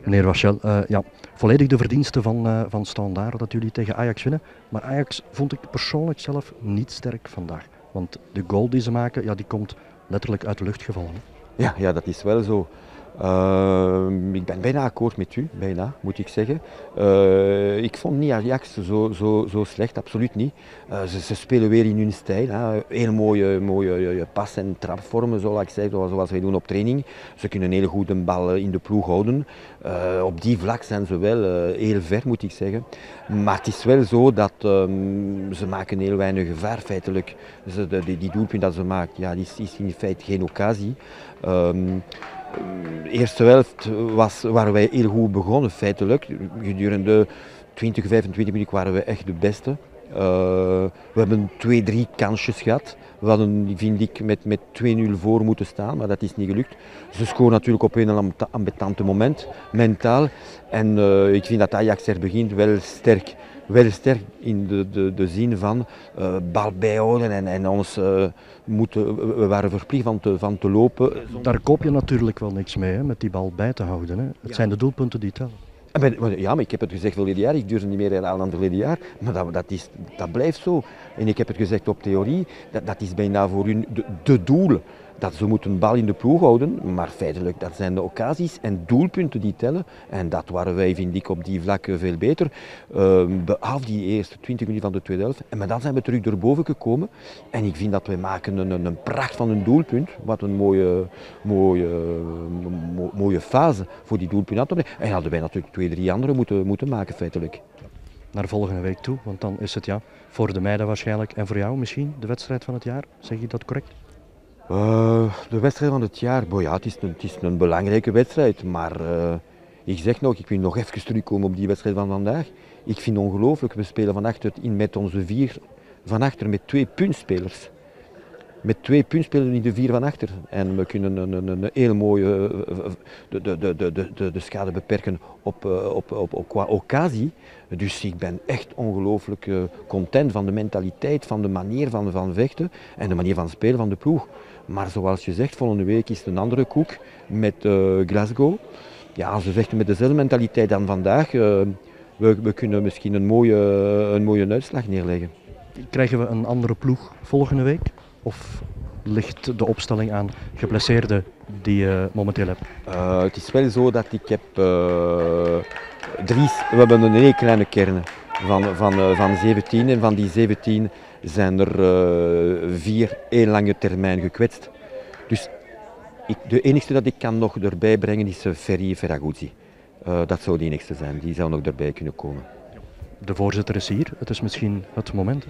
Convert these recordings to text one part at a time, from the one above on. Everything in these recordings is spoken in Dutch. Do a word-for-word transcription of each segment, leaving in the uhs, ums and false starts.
Meneer Wachel, uh, ja, volledig de verdiensten van, uh, van Standaard dat jullie tegen Ajax winnen. Maar Ajax vond ik persoonlijk zelf niet sterk vandaag. Want de goal die ze maken, ja, die komt letterlijk uit de lucht gevallen. Hè? Ja, ja, dat is wel zo. Uh, ik ben bijna akkoord met u, bijna moet ik zeggen. Uh, ik vond niet Ajax zo, zo, zo slecht, absoluut niet. Uh, ze, ze spelen weer in hun stijl. Hè. Heel mooie, mooie pas- en trapvormen, zoals ik zeg, zoals wij doen op training. Ze kunnen heel goed een bal in de ploeg houden. Uh, op die vlak zijn ze wel uh, heel ver, moet ik zeggen. Maar het is wel zo dat um, ze maken heel weinig gevaar feitelijk. Ze, de, die, die doelpunt dat ze maken, ja, die is, is in feite geen occasie. Um, De eerste helft was, waren wij heel goed begonnen, feitelijk. Gedurende twintig, vijfentwintig minuten waren we echt de beste. Uh, we hebben twee, drie kansjes gehad. We hadden, vind ik, met, met twee nul voor moeten staan, maar dat is niet gelukt. Ze scoren natuurlijk op een ambetante moment, mentaal. En uh, ik vind dat Ajax er begint wel sterk. Wel sterk in de, de, de zin van uh, bal bijhouden en, en ons uh, moeten, we waren verplicht van te, van te lopen. Daar koop je natuurlijk wel niks mee, hè, met die bal bij te houden. Hè. Het ja. zijn de doelpunten die tellen. Ja, maar ik heb het gezegd verleden jaar, ik durf het niet meer herhalen dan verleden jaar, maar dat, dat, is, dat blijft zo. En ik heb het gezegd op theorie, dat, dat is bijna voor hun de, de doel. Dat ze moeten een bal in de ploeg houden, maar feitelijk dat zijn de occasies en doelpunten die tellen. En dat waren wij, vind ik, op die vlak veel beter. Uh, behalve die eerste twintig minuten van de tweede helft. En maar dan zijn we terug erboven gekomen. En ik vind dat wij maken een, een, een pracht van een doelpunt. Wat een mooie, mooie, mo, mooie fase voor die doelpunt aan te brengen. En hadden wij natuurlijk twee, drie andere moeten, moeten maken, feitelijk. Naar volgende week toe, want dan is het ja, voor de meiden waarschijnlijk en voor jou misschien de wedstrijd van het jaar. Zeg je dat correct? Uh, de wedstrijd van het jaar, boy, ja, het, is een, het is een belangrijke wedstrijd, maar uh, ik zeg nog, ik wil nog even terugkomen op die wedstrijd van vandaag. Ik vind het ongelooflijk, we spelen van achter in met onze vier van achter met twee puntspelers. Met twee puntspelers in de vier van achter. En we kunnen een, een, een heel mooie de, de, de, de, de, de schade beperken op, op, op, op, qua occasie. Dus ik ben echt ongelooflijk uh, content van de mentaliteit, van de manier van, van vechten en de manier van spelen van de ploeg. Maar zoals je zegt, volgende week is het een andere koek met uh, Glasgow. Ja, ze vechten met dezelfde mentaliteit dan vandaag. Uh, we, we kunnen misschien een mooie, een mooie uitslag neerleggen. Krijgen we een andere ploeg volgende week? Of ligt de opstelling aan geblesseerden die je momenteel hebt? Uh, het is wel zo dat ik heb uh, drie, we hebben een hele kleine kern van, van, uh, van zeventien en van die zeventien zijn er uh, vier heel lange termijn gekwetst. Dus ik, de enige dat ik kan nog erbij brengen is uh, Ferry Ferraguzzi. Uh, dat zou de enigste zijn, die zou nog erbij kunnen komen. De voorzitter is hier, het is misschien het moment.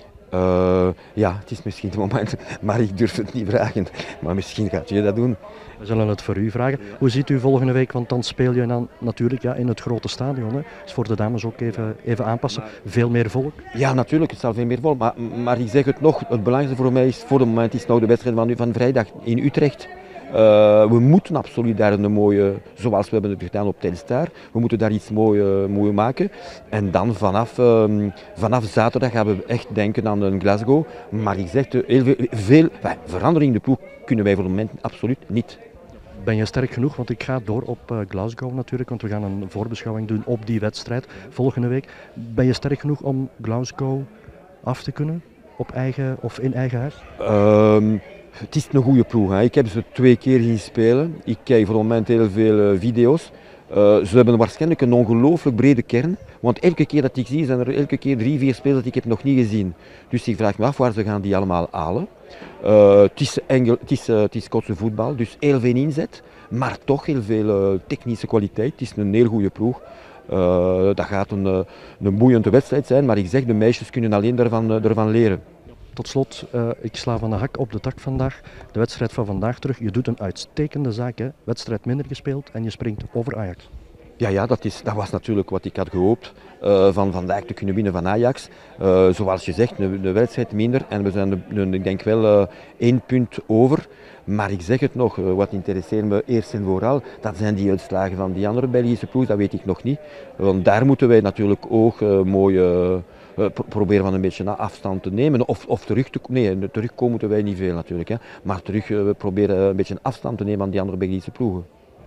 Uh, ja, het is misschien het moment, maar ik durf het niet vragen. Maar misschien gaat u dat doen. We zullen het voor u vragen. Hoe ziet u volgende week, want dan speel je dan natuurlijk ja, in het grote stadion. Hè. Dus voor de dames ook even, even aanpassen. Veel meer volk? Ja, natuurlijk, het zal veel meer volk. Maar, maar ik zeg het nog, het belangrijkste voor mij is voor het moment is nou de wedstrijd van, van vrijdag in Utrecht. Uh, we moeten absoluut daar een mooie, zoals we hebben het gedaan op Telstar, we moeten daar iets moois uh, mooi maken. En dan vanaf, uh, vanaf zaterdag gaan we echt denken aan een Glasgow. Maar ik zeg, heel veel, veel bah, verandering in de ploeg kunnen wij voor het moment absoluut niet. Ben je sterk genoeg? Want ik ga door op uh, Glasgow natuurlijk, want we gaan een voorbeschouwing doen op die wedstrijd volgende week. Ben je sterk genoeg om Glasgow af te kunnen? Op eigen of in eigen huis? Um, Het is een goede ploeg. Hè. Ik heb ze twee keer zien spelen. Ik kijk voor het moment heel veel uh, video's. Uh, ze hebben waarschijnlijk een ongelooflijk brede kern. Want elke keer dat ik zie, zijn er elke keer drie, vier spelers die ik heb nog niet gezien. Dus ik vraag me af waar ze gaan die allemaal halen. Uh, het is, Engel, het is, uh, het is Schotse voetbal, dus heel veel inzet. Maar toch heel veel uh, technische kwaliteit. Het is een heel goede ploeg. Uh, dat gaat een, uh, een boeiende wedstrijd zijn. Maar ik zeg, de meisjes kunnen alleen daarvan, uh, daarvan leren. Tot slot, uh, ik sla van de hak op de tak vandaag. De wedstrijd van vandaag terug. Je doet een uitstekende zaak. Hè? Wedstrijd minder gespeeld en je springt over Ajax. Ja, ja dat, is, dat was natuurlijk wat ik had gehoopt. Uh, van vandaag te kunnen winnen van Ajax. Uh, zoals je zegt, een, een wedstrijd minder. En we zijn, de, de, ik denk wel, uh, één punt over. Maar ik zeg het nog, uh, wat interesseert me eerst en vooral, dat zijn die uitslagen van die andere Belgische ploeg. Dat weet ik nog niet. Want daar moeten wij natuurlijk ook uh, mooie... Uh, Uh, pro proberen van een beetje afstand te nemen. Of, of terug te nee, terugkomen moeten wij niet veel natuurlijk. Hè. Maar terug uh, we proberen een beetje afstand te nemen aan die andere Belgische ploegen.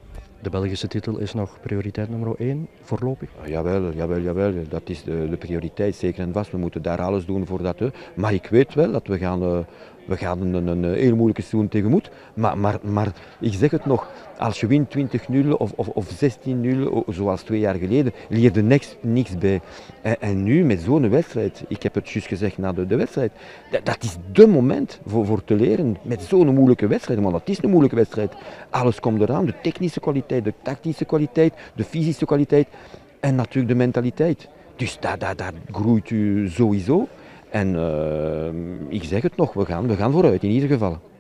de Belgische titel is nog prioriteit nummer één, voorlopig? Uh, jawel, jawel, jawel, dat is de, de prioriteit, zeker en vast. We moeten daar alles doen voor dat. Hè. Maar ik weet wel dat we gaan, uh, we gaan een, een heel moeilijke seizoen tegemoet. Maar, maar, maar ik zeg het nog, als je wint twintig nul of, of, of zestien nul, zoals twee jaar geleden, leer je niks, niks bij. En, en nu met zo'n wedstrijd, ik heb het juist gezegd na de, de wedstrijd, dat, dat is dé moment voor, voor te leren met zo'n moeilijke wedstrijd. Want dat is een moeilijke wedstrijd. Alles komt eraan, de technische kwaliteit, de tactische kwaliteit, de fysische kwaliteit en natuurlijk de mentaliteit. Dus daar, daar, daar groeit u sowieso. En uh, ik zeg het nog, we gaan, we gaan vooruit in ieder geval.